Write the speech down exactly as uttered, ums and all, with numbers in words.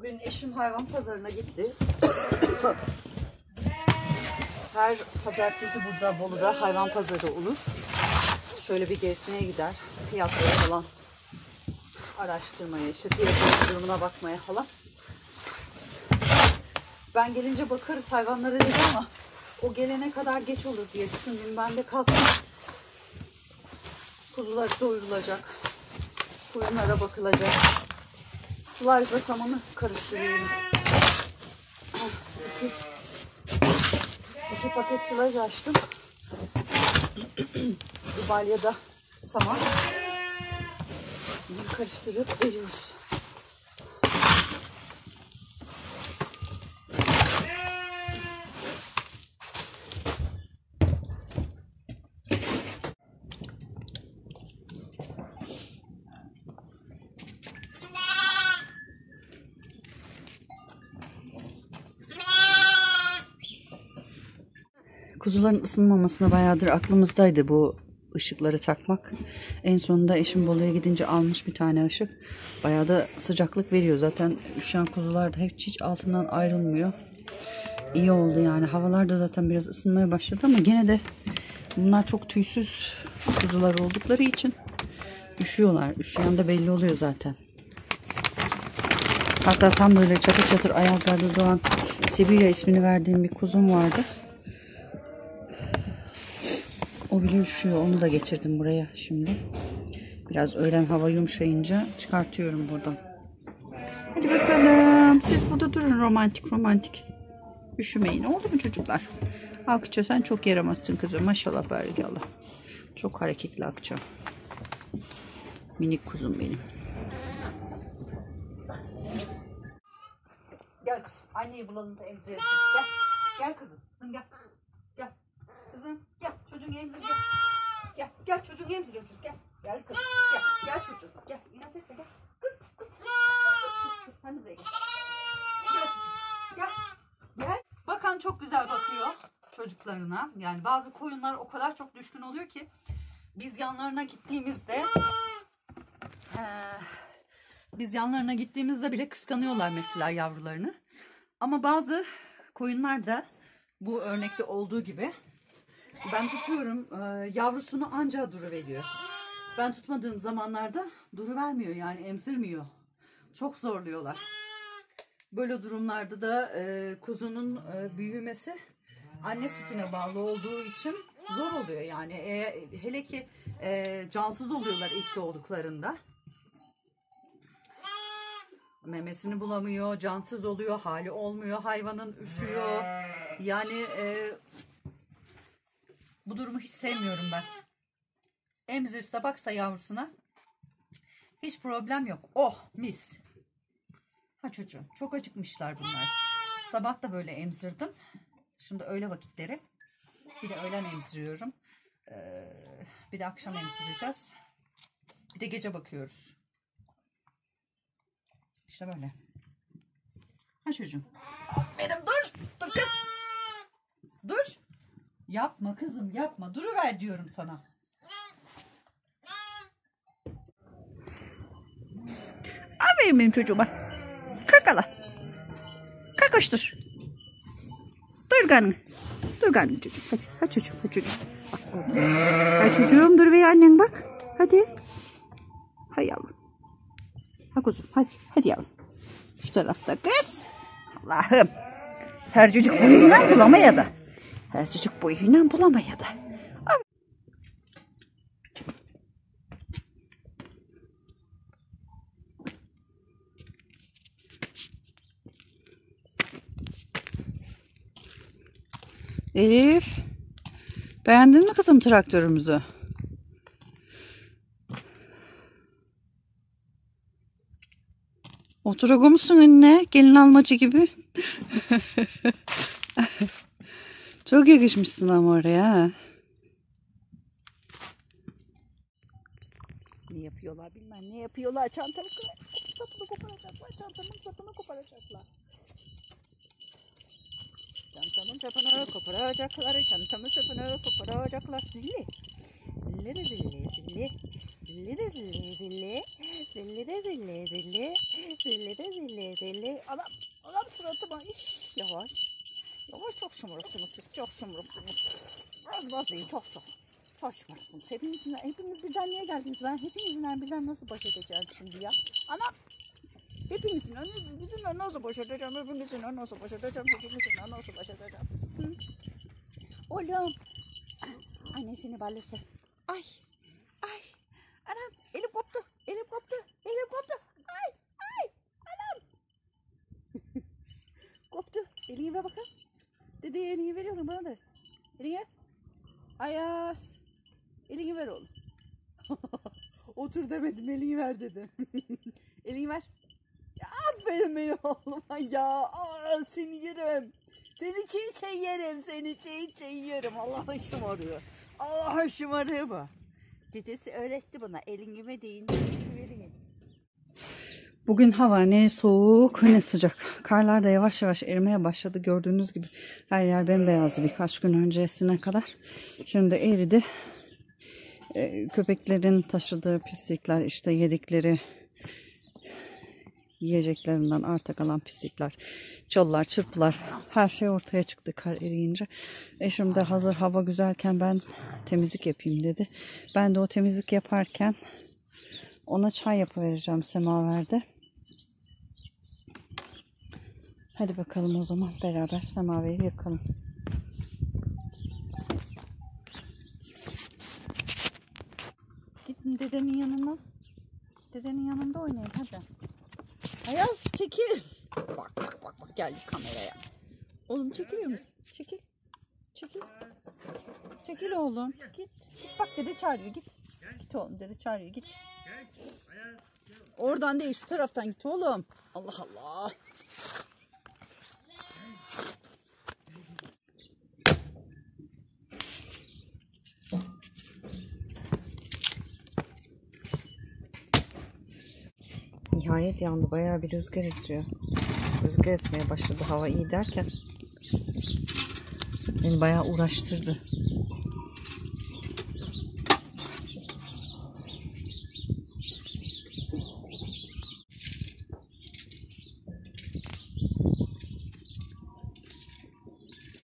Bugün eşim hayvan pazarına gitti. Her pazartesi burada Bolu'da hayvan pazarı olur. Şöyle bir gezmeye gider. Fiyatları falan araştırmaya, işte fiyatların durumuna bakmaya falan. Ben gelince bakarız hayvanlara dedi ama o gelene kadar geç olur diye düşündüm. Ben de kalktım. Kuzular doyurulacak. Koyunlara bakılacak. Sılajla samanı karıştırıyorum. İki, iki paket sılaj açtım. Bir balyada saman. Bunu karıştırıp veriyoruz. Kuzuların ısınmamasına bayağıdır aklımızdaydı bu ışıkları takmak. En sonunda eşim Bolu'ya gidince almış bir tane ışık. Bayağı da sıcaklık veriyor. Zaten üşüyen kuzular da hiç, hiç altından ayrılmıyor. İyi oldu yani. Havalar da zaten biraz ısınmaya başladı ama gene de bunlar çok tüysüz kuzular oldukları için üşüyorlar. Üşüyen de belli oluyor zaten. Hatta tam böyle çatır çatır ayazlarda doğan Sibirya ismini verdiğim bir kuzum vardı. O bile üşüyor. Onu da getirdim buraya şimdi. Biraz öğlen hava yumuşayınca çıkartıyorum buradan. Hadi bakalım. Siz burada durun romantik romantik. Üşümeyin. Oldu mu çocuklar? Akça sen çok yaramazsın kızım. Maşallah barikallah. Çok hareketli Akça. Minik kuzum benim. Gel kızım. Anneyi bulalım da emzirelim. Gel. Gel kızım. Gel. Gel. Kızım gel. Çocuğun emzir gel. Gel. Gel çocuğun emzir çocuk. Gel. Gel kızım. Gel. Gel çocuğum. Gel. İnat etme gel. Kız. Kız. Kız. Kız. Sen de buraya gel. Gel çocuğum. Gel. Gel. Bakan çok güzel bakıyor çocuklarına. Yani bazı koyunlar o kadar çok düşkün oluyor ki biz yanlarına gittiğimizde ee, biz yanlarına gittiğimizde bile kıskanıyorlar mesela yavrularını. Ama bazı koyunlar da bu örnekte olduğu gibi ben tutuyorum e, yavrusunu anca duruveriyor. Ben tutmadığım zamanlarda duruvermiyor yani emzirmiyor. Çok zorluyorlar. Böyle durumlarda da e, kuzunun e, büyümesi anne sütüne bağlı olduğu için zor oluyor yani. E, hele ki e, cansız oluyorlar ilk doğduklarında. Memesini bulamıyor, cansız oluyor, hali olmuyor, hayvanın üşüyor. Yani e, bu durumu hiç sevmiyorum ben. Emzirse baksa yavrusuna hiç problem yok. Oh mis. Ha çocuğum çok acıkmışlar bunlar. Sabah da böyle emzirdim. Şimdi öğle vakitleri. Bir de öğlen emziriyorum. Ee, bir de akşam emzireceğiz. Bir de gece bakıyoruz. İşte böyle. Ha çocuğum. Aferin dur. Dur kız. Dur. Yapma kızım yapma. Duruver diyorum sana. Aferin benim çocuğuma. Kakala. Kakıştır. Dur kanım. Dur kanım çocuğum. Hadi. Hadi çocuğum. Hadi çocuğum. Bak orada. Hadi çocuğum dur ve annen bak. Hadi. Hay yavrum. Ha kuzum. Hadi. Hadi yavrum. Şu tarafta kız. Allah'ım. Her çocuk boyundan bulamaya da. Her çocuk boyundan bulamaya da. Elif. Beğendin mi kızım traktörümüzü? Oturagı mısın önüne? Gelin almacı gibi. Çok yakışmışsın ama oraya. Ne yapıyorlar bilmem ne yapıyorlar. Çantamın sapını koparacaklar. Çantamın sapını koparacaklar. Çantamın sapını koparacaklar. Çantamın sapını koparacaklar. Zilli. Zilli de zilli. Zilli. Zilli de zilli zilli. Zilli de zilli zilli. Zilli de zilli zilli. Anam, anam suratıma iş. Yavaş. Yavaş, çok şımarıksınız siz. Çok şımarıksınız. Az baz değil, çok çok. Çok şımarıksınız. Hepinizin, hepiniz birden niye geldiniz? Ben hepinizden birden nasıl baş edeceğim şimdi ya? Anam. Hepinizin önü, bizimle nasıl baş edeceğim? Hepinizin önü nasıl baş edeceğim? Hepinizin önü nasıl baş edeceğim? Hı? Oğlum. Annesini ballısı. Ay. Ay. Anam. Elim koptu. Elim koptu. Elim koptu. Ay. Ay. Anam. Koptu. Elini ver bakalım. Dedeye elini veriyorum bana da. Elini ver. Ayaz. Elini ver oğlum. Otur demedim. Elini ver dedim. Elini ver. Ya, aferin benim oğluma ya. Aa, seni yerim. Seni çiğ çiğ yerim. Seni çiğ çiğ yerim. Allah şımarıyor. Allah şımarıyor bu. Dedesi öğretti bana. Elini deyince vereyim. Bugün hava ne soğuk ne sıcak. Karlar da yavaş yavaş erimeye başladı. Gördüğünüz gibi her yer bembeyazdı birkaç gün öncesine kadar. Şimdi eridi. Ee, köpeklerin taşıdığı pislikler, işte yedikleri yiyeceklerinden arta kalan pislikler, çalılar, çırpılar, her şey ortaya çıktı kar eriyince. Eşim de hazır hava güzelken ben temizlik yapayım dedi. Ben de o temizlik yaparken ona çay yapıvereceğim semaverde. Hadi bakalım o zaman beraber semaveri yakalım. Gidin dedenin yanına. Dedenin yanında oynayın hadi. Ayaz çekil. Bak bak bak bak geldi kameraya. Oğlum çekiliyor musun? Çekil. Çekil. Çekil oğlum. Git. Git bak dede çağırıyor git. Git oğlum dede çağırıyor git. Oradan değil şu taraftan git oğlum. Allah Allah. Nihayet yandı. Bayağı bir rüzgar esiyor. Rüzgar esmeye başladı hava iyi derken beni bayağı uğraştırdı.